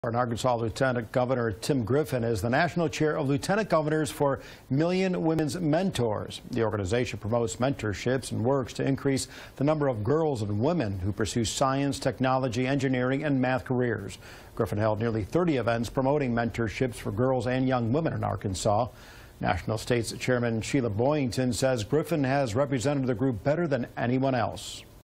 In Arkansas, Lieutenant Governor Tim Griffin is the national chair of Lieutenant Governors for Million Women's Mentors. The organization promotes mentorships and works to increase the number of girls and women who pursue science, technology, engineering, and math careers. Griffin held nearly 30 events promoting mentorships for girls and young women in Arkansas. National States Chairman Sheila Boyington says Griffin has represented the group better than anyone else.